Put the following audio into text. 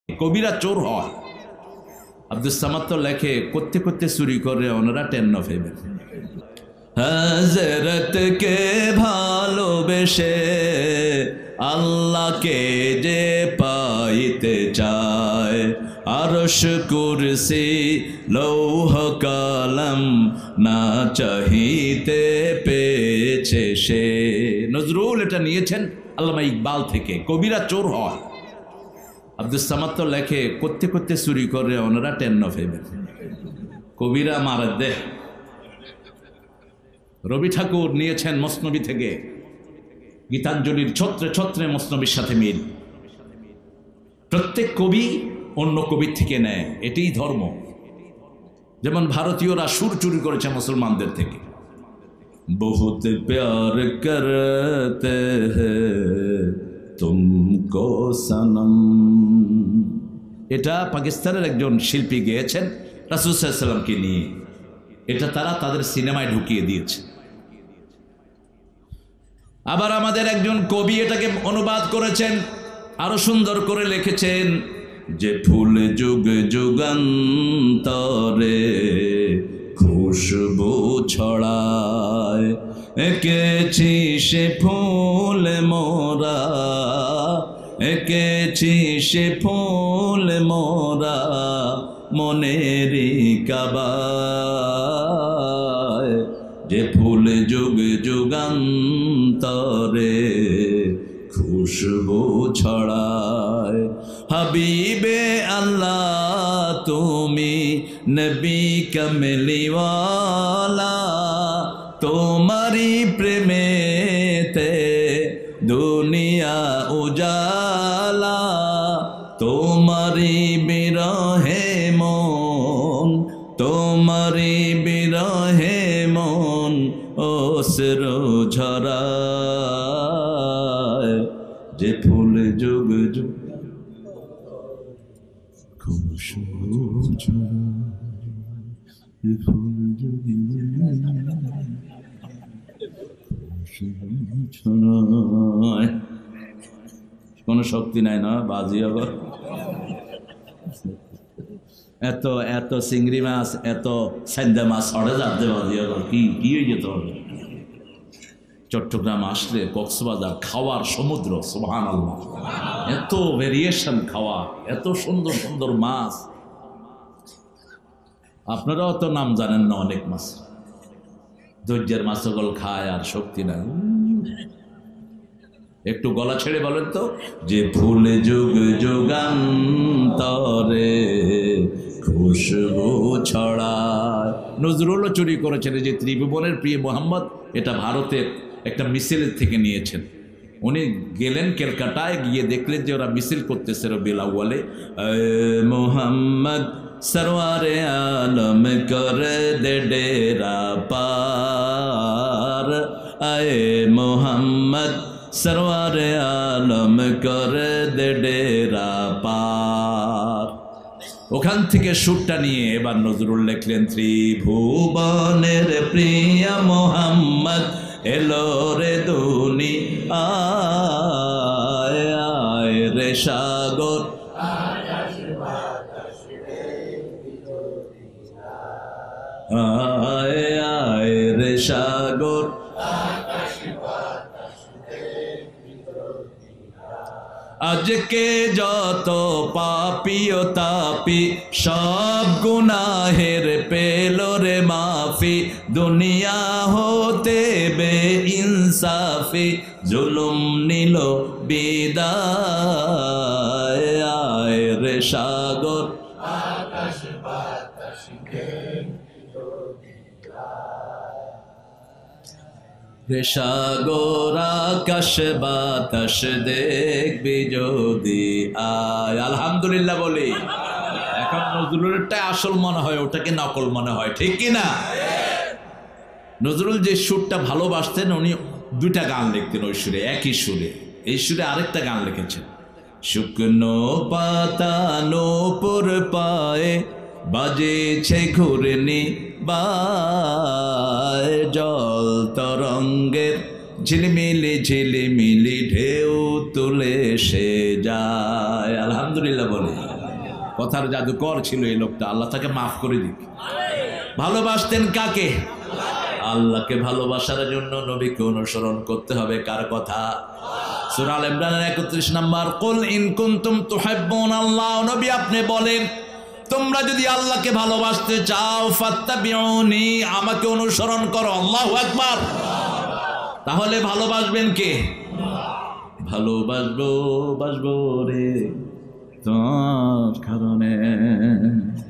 কবিরা চোর হয়। আব্দুল সামাদ তো লেখে করতে করতে চুরি করে ওনারা টেন ফেবে। হযরতকে ভালোবেসে আল্লাহকে যে পাইতে চায়, আরশ কুরসি লৌহ কলম না চাহিতে পেয়েছে সে। নজরুল এটা নিয়েছেন আল্লামা ইকবাল থেকে। কবিরা চোর হয়। আব্দুল সামাদ তো লেখে করতে করতে চুরি করে ওনারা টেন ফেবে। কবিরা মারা দে। রবি ঠাকুর নিয়েছেন মসনবী থেকে। গীতাঞ্জলির ছত্রে ছত্রে মসনবীর সাথে মিল। প্রত্যেক কবি অন্য কবির থেকে নেয়, এটাই ধর্ম। যেমন ভারতীয়রা সুর চুরি করেছে মুসলমানদের থেকে। বহুত প্যার করতে হ্যায় তুমকো সনম, এটা পাকিস্তানের একজন শিল্পী গেয়েছেন রাসূল সাল্লাল্লাহু আলাইহি ওয়াসাল্লামকে নিয়ে। এটা তারা তাদের সিনেমায় ঢুকিয়ে দিয়েছে। আবার আমাদের একজন কবি এটাকে অনুবাদ করেছেন, আরো সুন্দর করে লিখেছেন যে ফুল যুগ যুগান্তরে খুশবু ছড়ায়, এঁকেছি সে ফুল মোরা, এঁকেছি সে ফুল মোরা মনেরি কাবায়, যে ফুল যুগ যুগান্তরে খুশবু ছড়ায়। হাবিবে আল্লাহ তুমি নবী কমলিওয়ালা, তোমারি প্রেমেতে দুনিয়া উজালা, তোমারি বিরহে মন, তোমারি বিরহে মন অশ্রু ঝরায়, যে ফুল যুগ যুগ খুশবু ছড়ায়, ফুল যুগ খুশবু ছড়ায়। কোনো শক্তি নাই না বাজি। আবার এত এত চিংড়ি মাছ, এত সাইন্দা মাছ ছড়ে যাতে বাজি। আবার কি কি হয়ে যেতে হবে। চট্টগ্রাম আসলে কক্সবাজার খাওয়ার সমুদ্র, সুবহানাল্লাহ। এত ভেরিয়েশন খাওয়া, এত সুন্দর সুন্দর মাছ। আপনারাও তো নাম জানেন না অনেক মাছ। ধৈর্যের মাছগুলো খায় আর শক্তি নাই। একটু গলা ছেড়ে বলেন তো, যে ফুল যুগ যুগান্তরে খুশবু ছড়ায়। নজরুলও চুরি করেছেন। যে ত্রিভুবনের প্রিয় মোহাম্মদ, এটা ভারতের একটা মিছিলের থেকে নিয়েছেন। উনি গেলেন ক্যালকাটায়, গিয়ে দেখলেন যে ওরা মিছিল করতেছে রবিউল আউয়ালে। মোহাম্মদ সরওয়ারে আলম করে দে ডেরা পার, আয়ে মোহাম্মদ সরওয়ারে আলম করে দে ডেরা পার। ওখান থেকে সুরটা নিয়ে এবার নজরুল লিখলেন, ত্রিভুবনের প্রিয় মোহাম্মদ এলো রে দুনিয়ায়, আয় রে সাগর আয়, আয় রে সাগর আজকে যত পাপী ও তাপি সব গুনাহের পেল রে মাফি, দুনিয়া হতে বে ইনসাফি জুলুম নিল বিদায়, আয় রে সাগর আকাশ বাতাস রে সাগর আকাশ বাতাস দেখবি যদি আয়। আলহামদুলিল্লাহ বলি। এখন নজরুলেরটা আসল মনে হয়, ওটাকে নকল মনে হয়, ঠিক কি না? নজরুল যে সুরটা ভালোবাসতেন, উনি দুইটা গান লিখতেন ওই সুরে, একই সুরে। এই সুরে আরেকটা গান লিখেছেন, শুকনো পাতা নূপুর পায়ে বাজেছে ঘূর্ণি বায়, জল তরঙ্গের ঝিলমিলি ঝিলিমিলি ঢেউ তুলে সে যায়। আলহামদুলিল্লাহ বলি। কথার জাদুকর ছিল এই লোকটা, আল্লাহ তাকে মাফ করে দিক। ভালোবাসতেন কাকে? আল্লাহকে। ভালোবাসার জন্য নবীকে অনুসরণ করতে হবে কার কথা? সূরা আল ইমরানের 31 নম্বর, কুল ইন কুনতুম তুহিব্বুনাল্লাহ, নবী আপনি বলেন তোমরা যদি আল্লাহকে ভালোবাসতে চাও ফাত্তাবিউনি, আমাকে অনুসরণ করো। আল্লাহু আকবার। তাহলে ভালোবাসবেন কে? ভালোবাসবো রে তোমার কারণে।